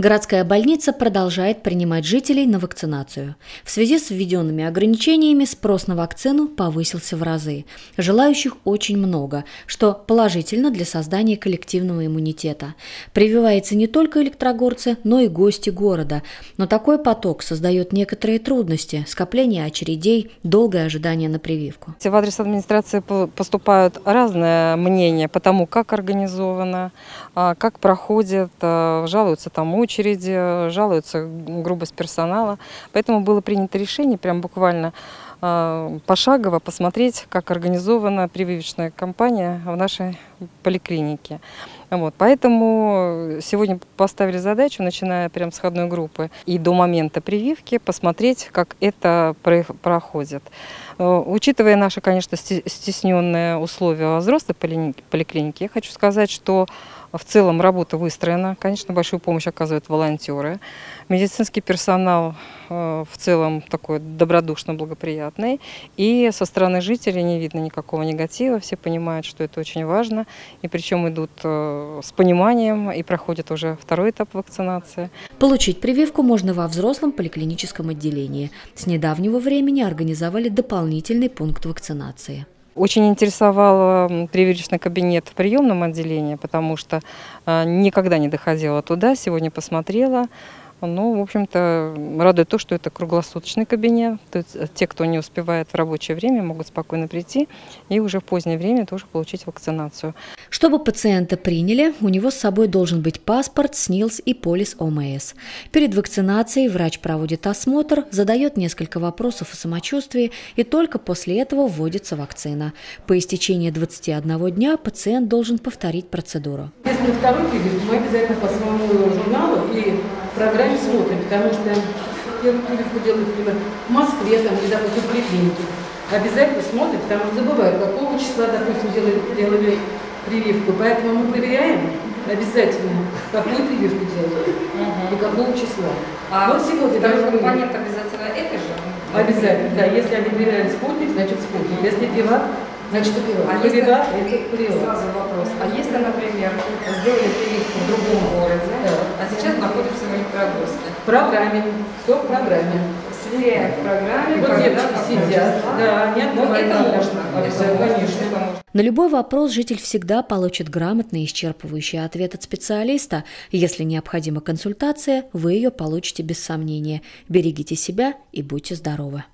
Городская больница продолжает принимать жителей на вакцинацию. В связи с введенными ограничениями спрос на вакцину повысился в разы. Желающих очень много, что положительно для создания коллективного иммунитета. Прививаются не только электрогорцы, но и гости города. Но такой поток создает некоторые трудности – скопление очередей, долгое ожидание на прививку. В адрес администрации поступают разные мнения по тому, как организовано, как проходит, жалуются там очереди, жалуются грубость персонала. Поэтому было принято решение прям буквально пошагово посмотреть, как организована прививочная кампания в нашей поликлинике. Вот, поэтому сегодня поставили задачу, начиная прямо с входной группы и до момента прививки, посмотреть, как это проходит. Учитывая наши, конечно, стесненные условия взрослой поликлиники, я хочу сказать, что в целом работа выстроена. Конечно, большую помощь оказывают волонтеры. Медицинский персонал в целом такой добродушно благоприятный. И со стороны жителей не видно никакого негатива. Все понимают, что это очень важно. И причем идут с пониманием и проходят уже второй этап вакцинации. Получить прививку можно во взрослом поликлиническом отделении. С недавнего времени организовали дополнительный пункт вакцинации. Очень интересовал прививочный кабинет в приемном отделении, потому что никогда не доходила туда, сегодня посмотрела. Ну, в общем-то, радует то, что это круглосуточный кабинет. То есть те, кто не успевает в рабочее время, могут спокойно прийти и уже в позднее время тоже получить вакцинацию. Чтобы пациента приняли, у него с собой должен быть паспорт, СНИЛС и полис ОМС. Перед вакцинацией врач проводит осмотр, задает несколько вопросов о самочувствии, и только после этого вводится вакцина. По истечении 21 дня пациент должен повторить процедуру. Если второй прививку, мы обязательно по своему журналу и программе смотрим, потому что первую прививку делают, например, в Москве там, или, допустим, в поликлинике. Обязательно смотрим, потому что забывают, какого числа, допустим, делали прививку. Поэтому мы проверяем обязательно, какую прививку делают и какого числа. Вот сегодня даже компонент обязательно это же? Обязательно, да. Если они проверяли спутник, значит спутник. Если приват, значит приват. Это приват. Сразу вопрос. А если, например, сделали прививку в другом городе, а сейчас находимся в Электрогорске? В программе. Все в программе. Сверяем в программе. Вот девочки сидят. Да, нет, но это можно. Конечно. На любой вопрос житель всегда получит грамотный и исчерпывающий ответ от специалиста. Если необходима консультация, вы ее получите без сомнения. Берегите себя и будьте здоровы.